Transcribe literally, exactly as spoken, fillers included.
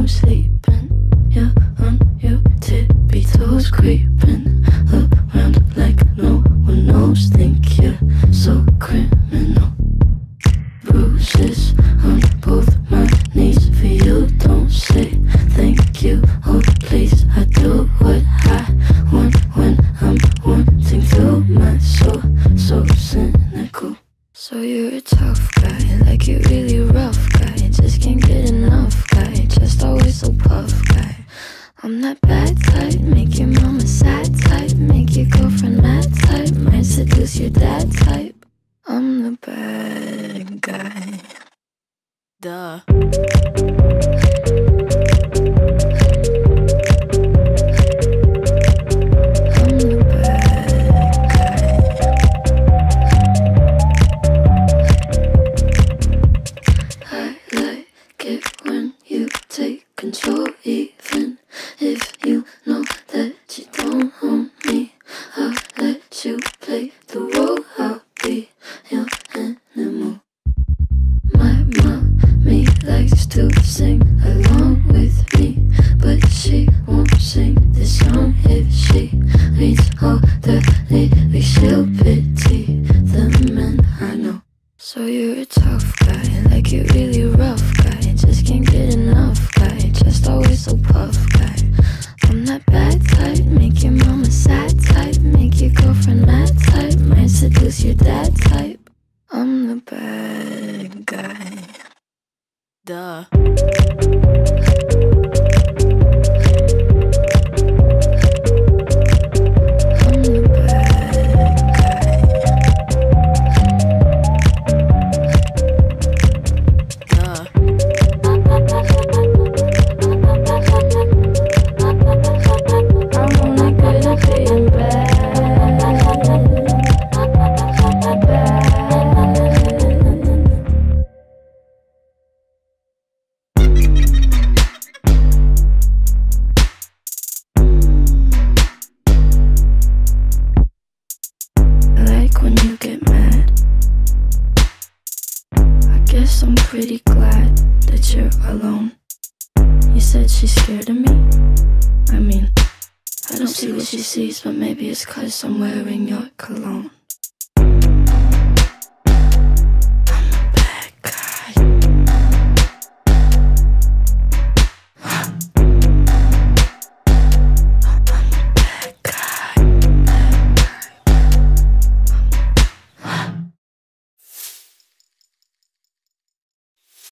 sleeping. You're on your tippy toes, creeping around like no one knows. Think you're so criminal. Bruises on both my knees for you. Don't say thank you, oh please. I do what I want when I'm wanting to. My soul so cynical. So you're a tough guy, like you really rough guy. Just can't get enough guy, just always so puff guy. I'm that bad type, make your mama sad type, make your girlfriend mad type, might seduce your dad type. I'm the bad guy. Duh. Control, even if you know that you don't own me. I'll let you play the role. I'll be your animal. My mommy likes to sing along with me, but she won't sing this song if she reads all the lyrics. She'll pity the men I know. So you're a tough guy, like you really rough guy. Just can't get enough guy, just always so puff guy. I'm that bad type, make your mama sad type, make your girlfriend mad type, might seduce your dad type. I'm the bad guy. Duh. When you get mad, I guess I'm pretty glad that you're alone. You said she's scared of me. I mean, I don't see what she sees, but maybe it's 'cause I'm wearing your cologne.